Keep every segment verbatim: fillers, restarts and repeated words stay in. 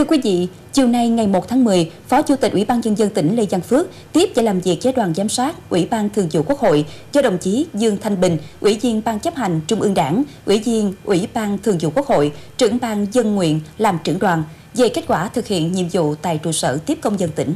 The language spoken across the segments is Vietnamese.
Thưa quý vị, chiều nay ngày một tháng mười, Phó Chủ tịch Ủy ban Nhân dân tỉnh Lê Văn Phước tiếp và làm việc với đoàn giám sát Ủy ban Thường vụ Quốc hội do đồng chí Dương Thanh Bình, Ủy viên Ban chấp hành Trung ương Đảng, Ủy viên Ủy ban Thường vụ Quốc hội, trưởng ban dân nguyện làm trưởng đoàn về kết quả thực hiện nhiệm vụ tại trụ sở tiếp công dân tỉnh.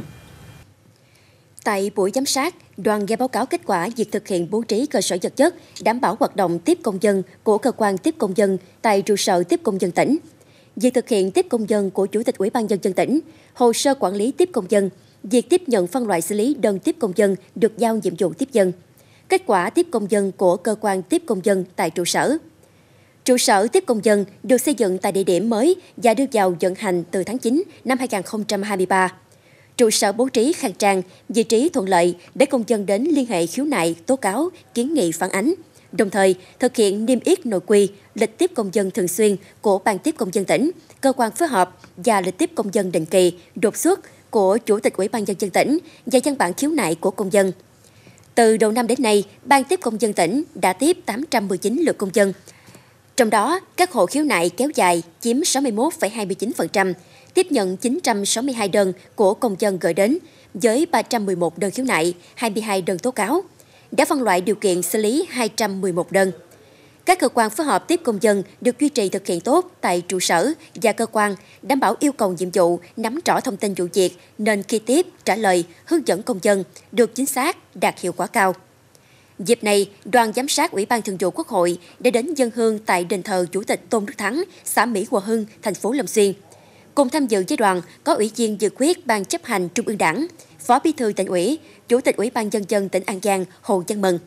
Tại buổi giám sát, đoàn nghe báo cáo kết quả việc thực hiện bố trí cơ sở vật chất, đảm bảo hoạt động tiếp công dân của cơ quan tiếp công dân tại trụ sở tiếp công dân tỉnh. Việc thực hiện tiếp công dân của Chủ tịch Ủy ban Nhân dân tỉnh, hồ sơ quản lý tiếp công dân, việc tiếp nhận phân loại xử lý đơn tiếp công dân được giao nhiệm vụ tiếp dân, kết quả tiếp công dân của cơ quan tiếp công dân tại trụ sở. Trụ sở tiếp công dân được xây dựng tại địa điểm mới và đưa vào vận hành từ tháng chín năm hai nghìn không trăm hai mươi ba. Trụ sở bố trí khang trang, vị trí thuận lợi để công dân đến liên hệ khiếu nại, tố cáo, kiến nghị phản ánh. Đồng thời, thực hiện niêm yết nội quy, lịch tiếp công dân thường xuyên của Ban tiếp công dân tỉnh, cơ quan phối hợp và lịch tiếp công dân định kỳ, đột xuất của Chủ tịch Ủy ban Nhân dân tỉnh và văn bản khiếu nại của công dân. Từ đầu năm đến nay, Ban tiếp công dân tỉnh đã tiếp tám trăm mười chín lượt công dân. Trong đó, các hộ khiếu nại kéo dài chiếm sáu mươi mốt phẩy hai mươi chín phần trăm, tiếp nhận chín trăm sáu mươi hai đơn của công dân gửi đến, với ba trăm mười một đơn khiếu nại, hai mươi hai đơn tố cáo. Đã phân loại điều kiện xử lý hai trăm mười một đơn. Các cơ quan phối hợp tiếp công dân được duy trì thực hiện tốt tại trụ sở và cơ quan, đảm bảo yêu cầu nhiệm vụ nắm rõ thông tin vụ việc nên khi tiếp, trả lời, hướng dẫn công dân được chính xác, đạt hiệu quả cao. Dịp này, đoàn giám sát Ủy ban Thường vụ Quốc hội đã đến dâng hương tại đền thờ Chủ tịch Tôn Đức Thắng, xã Mỹ Hòa Hưng, thành phố Long Xuyên. Cùng tham dự với đoàn có Ủy viên dự khuyết Ban chấp hành Trung ương Đảng, Phó Bí thư Tỉnh ủy, Chủ tịch Ủy ban Nhân dân tỉnh An Giang Hồ Văn Mân.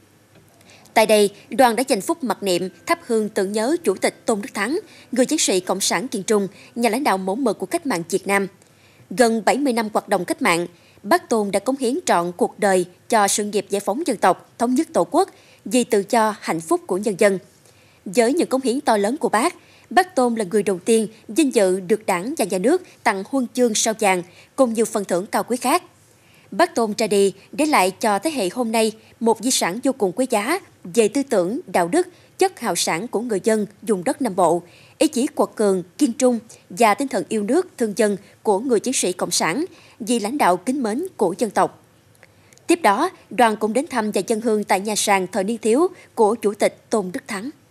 Tại đây, đoàn đã dành phút mặc niệm thắp hương tưởng nhớ Chủ tịch Tôn Đức Thắng, người chiến sĩ Cộng sản kiên trung, nhà lãnh đạo mẫu mực của cách mạng Việt Nam. Gần bảy mươi năm hoạt động cách mạng, Bác Tôn đã cống hiến trọn cuộc đời cho sự nghiệp giải phóng dân tộc, thống nhất Tổ quốc, vì tự do, hạnh phúc của nhân dân. Với những cống hiến to lớn của Bác, Bác Tôn là người đầu tiên vinh dự được Đảng và Nhà nước tặng huân chương sao vàng cùng nhiều phần thưởng cao quý khác. Bác Tôn ra đi để lại cho thế hệ hôm nay một di sản vô cùng quý giá về tư tưởng, đạo đức, chất hào sản của người dân vùng đất Nam Bộ, ý chí quật cường, kiên trung và tinh thần yêu nước, thương dân của người chiến sĩ Cộng sản vì lãnh đạo kính mến của dân tộc. Tiếp đó, đoàn cũng đến thăm và dâng hương tại nhà sàn thờ niên thiếu của Chủ tịch Tôn Đức Thắng.